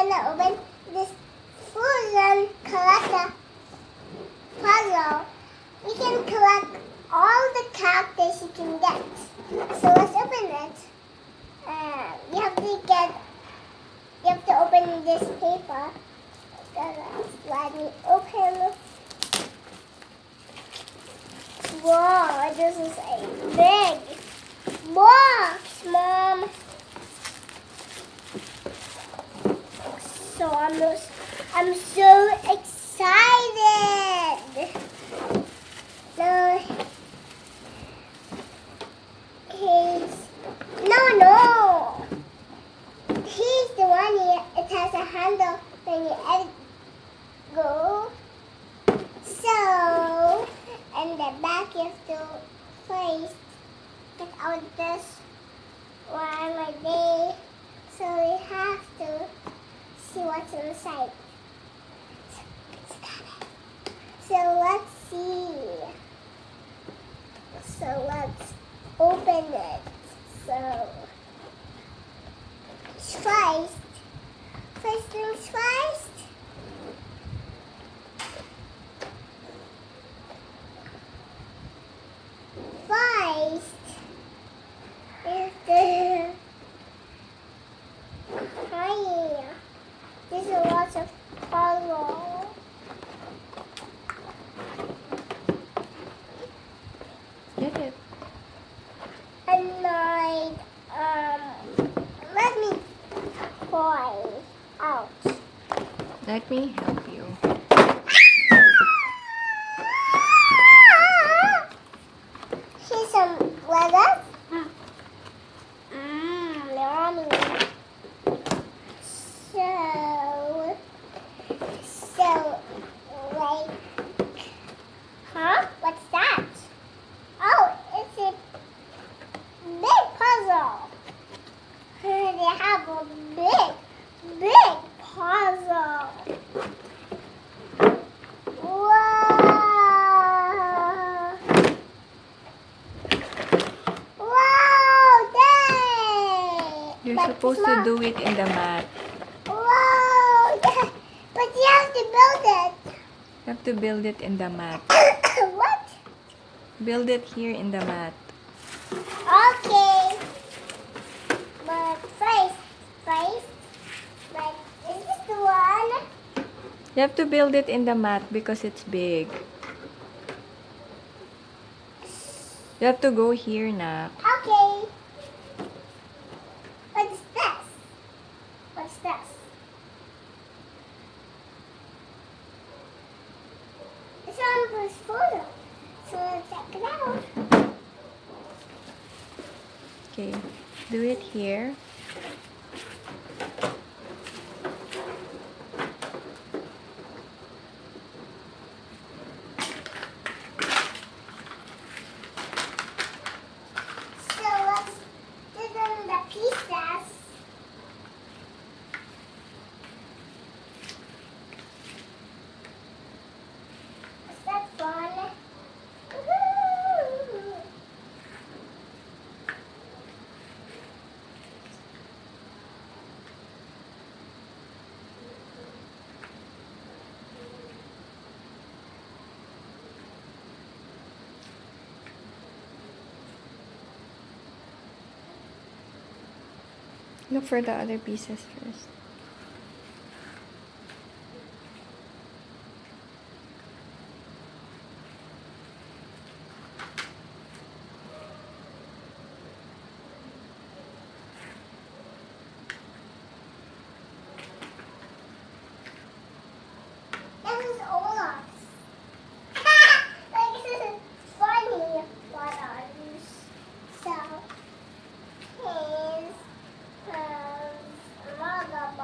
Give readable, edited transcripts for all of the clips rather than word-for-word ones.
gonna open this frozen collector puzzle. We can collect all the characters you can get. So let's open it. You have to open this paper. Let me open. Whoa, this is a big box, Mom. So I'm so excited. No, he's the one here. It has a handle when you let it go. So, and the back you have to place, get out this one right there. So we have to see what's inside. So let's see. So let's open it. So first things first. Is the There's a lot of puzzle. Get it. And let me try out. Let me help you. Here's some lettuce. Yummy. So, like, what's that? Oh, it's a big puzzle. They have a big puzzle. Whoa! Whoa! Dang! You're supposed to do it in the mat. Whoa! But you have to build it. You have to build it in the mat. What? Build it here in the mat. Okay. But first, but is this the one? You have to build it in the mat because it's big. You have to go here, Nak. Okay. What's this? What's this? It's on this photo. So let's check it out. Okay, do it here. So let's do them the pieces. Is that fun? Woohoo! Look for the other pieces first. This is Olaf. Like, this is funny. What are these? So, his mother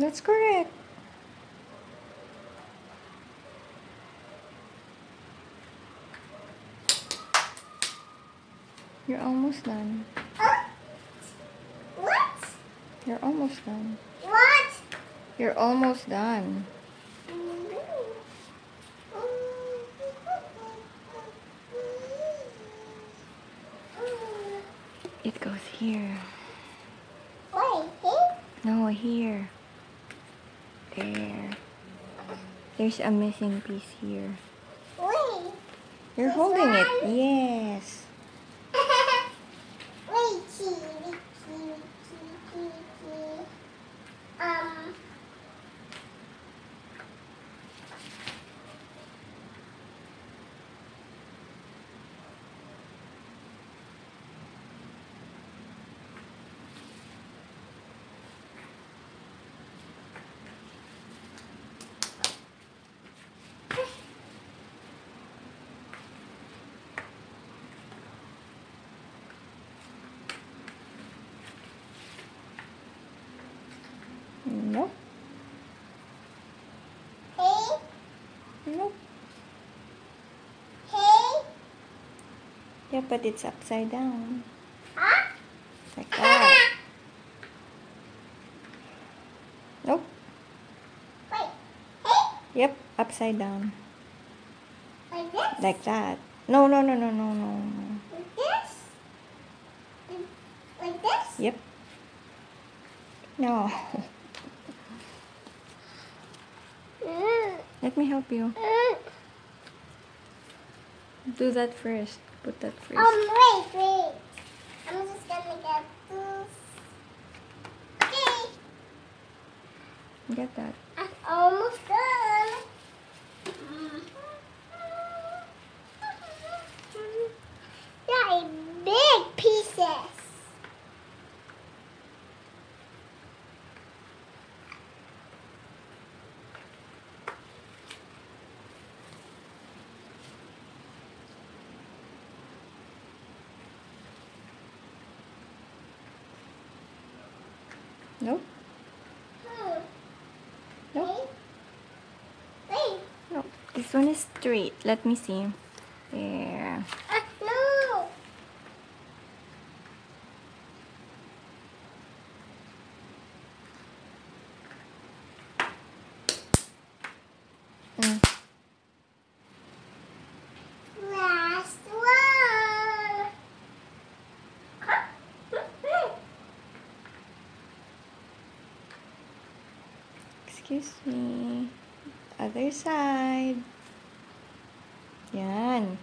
That's correct. You're almost done. What? You're almost done. What? You're almost done. It goes here. Wait, here? No, here. There. There's a missing piece here. Wait. You're This holding it. one? Yes. Wait, Ricky. Nope. Hey, Nope. hey. Yeah, but it's upside down. Huh? Like that. Nope. Wait, hey. Yep, upside down. Like this? Like that. No, no, no, no, no, no. Like this? Like this? Yep. No. Let me help you. Do that first. Put that first. Wait. I'm just gonna get this. Okay, Get that. I'm almost done. Yeah, big pieces. Nope. Nope. Wait. Nope. This one is straight. Let me see. There. No. Mm. Last one. Excuse me. Other side. Yan.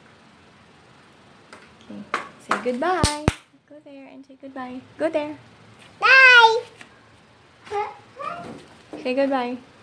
Okay. Say goodbye. Go there and say goodbye. Go there. Bye. Say goodbye.